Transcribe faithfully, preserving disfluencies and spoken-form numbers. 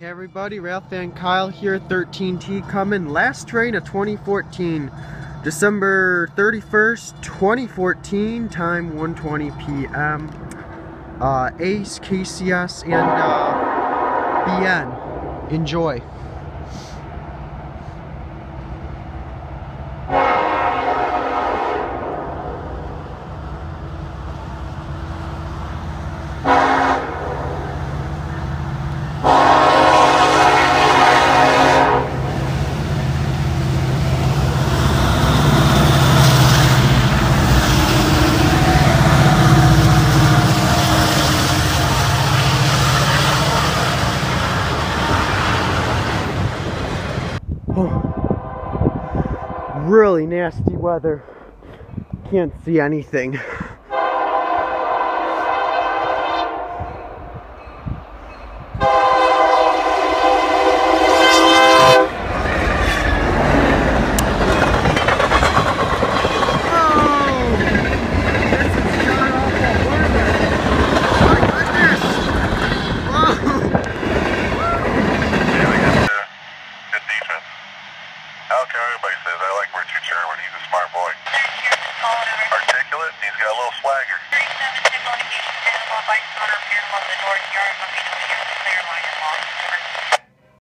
Hey everybody, Ralph and Kyle here, thirteen T coming. Last train of twenty fourteen, December thirty-first, twenty fourteen, time one twenty p m Uh, Ace, K C S, and uh, B N. Enjoy. Oh, really nasty weather. Can't see anything. I don't care what everybody says. I like Richard Sherwood. He's a smart boy. Articulate. He's got a little swagger.